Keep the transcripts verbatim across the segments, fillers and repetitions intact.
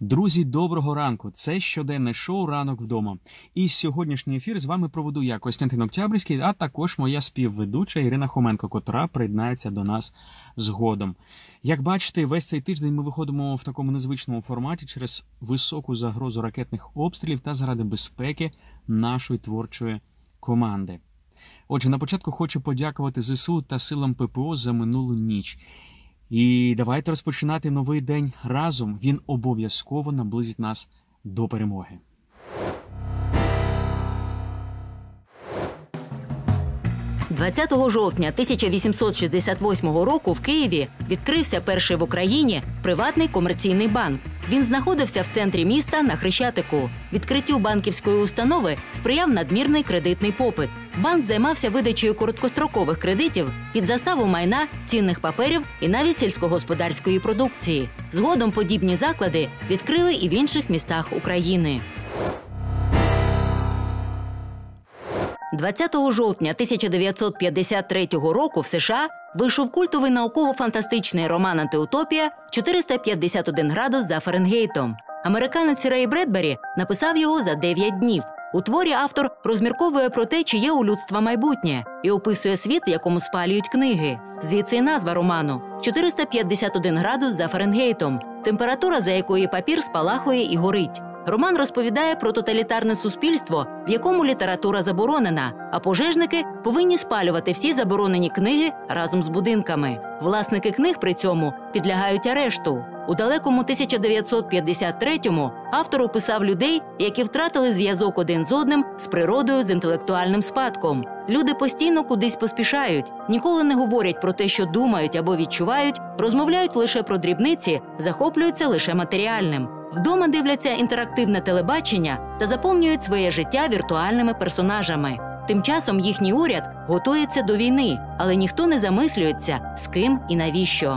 Друзі, доброго ранку! Це щоденне шоу «Ранок вдома». І сьогоднішній ефір з вами проведу я, Костянтин Октябрьський, а також моя співведуча Ірина Хоменко, котра приєднається до нас згодом. Як бачите, весь цей тиждень ми виходимо в такому незвичному форматі через високу загрозу ракетних обстрілів та заради безпеки нашої творчої команди. Отже, на початку хочу подякувати ЗСУ та силам ППО за минулу ніч. І давайте розпочинати новий день разом. Він обов'язково наблизить нас до перемоги. двадцятого жовтня тисяча вісімсот шістдесят восьмого року в Києві відкрився перший в Україні приватний комерційний банк. Він знаходився в центрі міста на Хрещатику. Відкриттю банківської установи сприяв надмірний кредитний попит. Банк займався видачею короткострокових кредитів під заставу майна, цінних паперів і навіть сільськогосподарської продукції. Згодом подібні заклади відкрили і в інших містах України. двадцятого жовтня тисяча дев'ятсот п'ятдесят третього року в США вийшов культовий науково-фантастичний роман «Антиутопія» чотириста п'ятдесят один градус за Фаренгейтом. Американець Рей Бредбері написав його за дев'ять днів. У творі автор розмірковує про те, чи є у людства майбутнє, і описує світ, якому спалюють книги. Звідси і назва роману – чотириста п'ятдесят один градус за Фаренгейтом, температура, за якої папір спалахує і горить. Роман розповідає про тоталітарне суспільство, в якому література заборонена, а пожежники повинні спалювати всі заборонені книги разом з будинками. Власники книг при цьому підлягають арешту. У далекому тисяча дев'ятсот п'ятдесят третьому автор описав людей, які втратили зв'язок один з одним, з природою, з інтелектуальним спадком. Люди постійно кудись поспішають, ніколи не говорять про те, що думають або відчувають, розмовляють лише про дрібниці, захоплюються лише матеріальним. Вдома дивляться інтерактивне телебачення та заповнюють своє життя віртуальними персонажами. Тим часом їхній уряд готується до війни, але ніхто не замислюється, з ким і навіщо.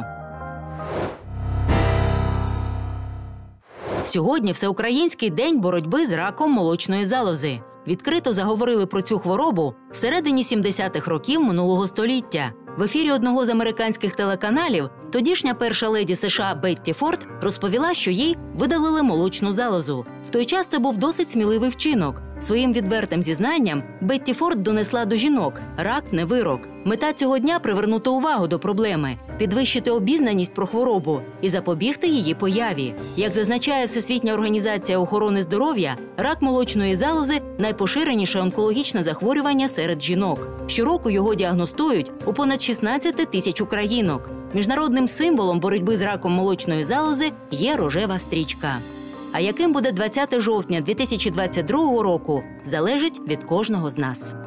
Сьогодні Всеукраїнський день боротьби з раком молочної залози. Відкрито заговорили про цю хворобу всередині сімдесятих років минулого століття. В ефірі одного з американських телеканалів тодішня перша леді США Бетті Форд розповіла, що їй видалили молочну залозу. В той час це був досить сміливий вчинок. Своїм відвертим зізнанням Бетті Форд донесла до жінок – рак не вирок. Мета цього дня – привернути увагу до проблеми, підвищити обізнаність про хворобу і запобігти її появі. Як зазначає Всесвітня організація охорони здоров'я, рак молочної залози – найпоширеніше онкологічне захворювання серед жінок. Щороку його діагностують у понад шістнадцять тисяч українок. Міжнародним символом боротьби з раком молочної залози є рожева стрічка. А яким буде двадцяте жовтня дві тисячі двадцять другого року, залежить від кожного з нас.